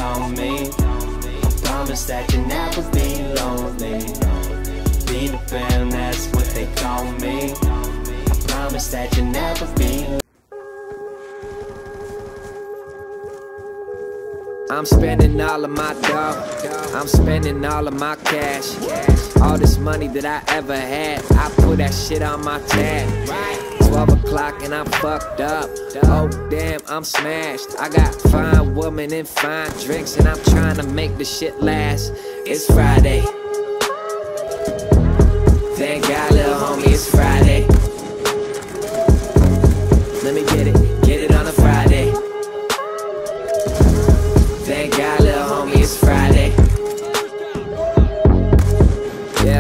on me. I promise that you'll never be lonely. Be the fam, that's what they call me. I promise that you'll never be lonely. I'm spending all of my dough, I'm spending all of my cash. All this money that I ever had, I put that shit on my tab. 12 o'clock and I'm fucked up. Oh damn, I'm smashed. I got fine women and fine drinks, and I'm trying to make the shit last. It's Friday. Thank God, little homie, it's Friday. Let me get it on a Friday. Thank God, little homie, it's Friday. Yeah.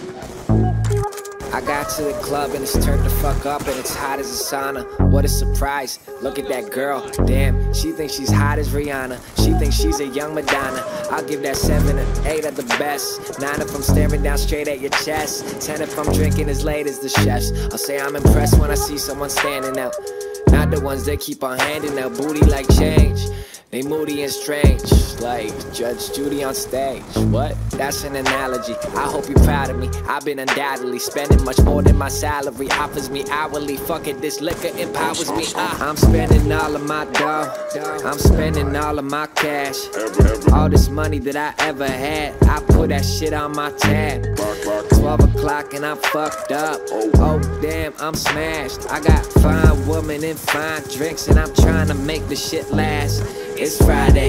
I got to the club and it's turned the fuck up and it's hot as a sauna. What a surprise, look at that girl. Damn, she thinks she's hot as Rihanna. She thinks she's a young Madonna. I'll give that 7 or 8 at the best. 9 if I'm staring down straight at your chest. 10 if I'm drinking as late as the chefs. I'll say I'm impressed when I see someone standing out. Not the ones that keep on handing out booty like change. They moody and strange, like Judge Judy on stage. What? That's an analogy. I hope you're proud of me. I've been undoubtedly spending much more than my salary offers me hourly. Fuck it, this liquor empowers me. I'm spending all of my dough, I'm spending all of my cash. All this money that I ever had, I put that shit on my tab. 12 o'clock and I'm fucked up. Oh damn, I'm smashed. I got fine women and fine drinks, and I'm trying to make the shit last. It's Friday.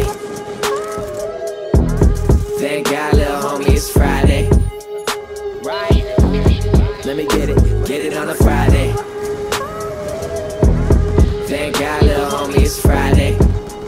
Thank God, little homie, it's Friday. Right. Let me get it on a Friday. Thank God, little homie, it's Friday.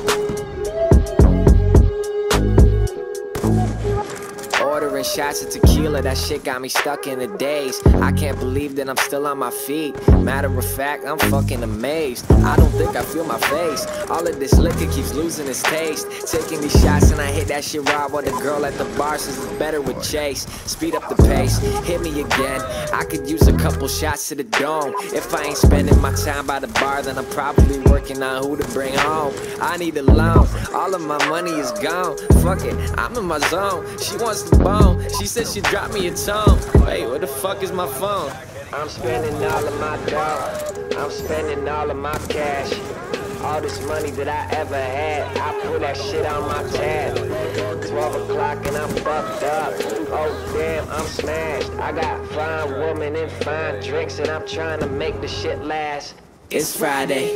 Ordering shots of tequila, that shit got me stuck in a daze. I can't believe that I'm still on my feet. Matter of fact, I'm fucking amazed. I don't think I feel my face. All of this liquor keeps losing its taste. Taking these shots and I hit that shit raw, while the girl at the bar says it's better with Chase. Speed up the pace, hit me again. I could use a couple shots to the dome. If I ain't spending my time by the bar, then I'm probably working on who to bring home. I need a loan, all of my money is gone. Fuck it, I'm in my zone. She wants the bone, she said she'd drop me a tone. Wait, where the fuck is my phone? I'm spending all of my dough, I'm spending all of my cash. All this money that I ever had, I put that shit on my tab. 12 o'clock and I'm fucked up. Oh damn, I'm smashed. I got fine women and fine drinks, and I'm trying to make the shit last. It's Friday.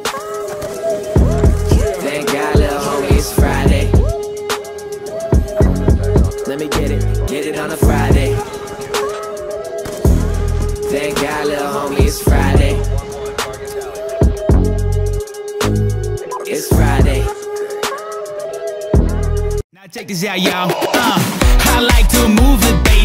Thank God, little homie, it's Friday. Let me get it on a Friday. Thank God, little homie, it's Friday. It's Friday. Now check this out, y'all. I like to move the bass.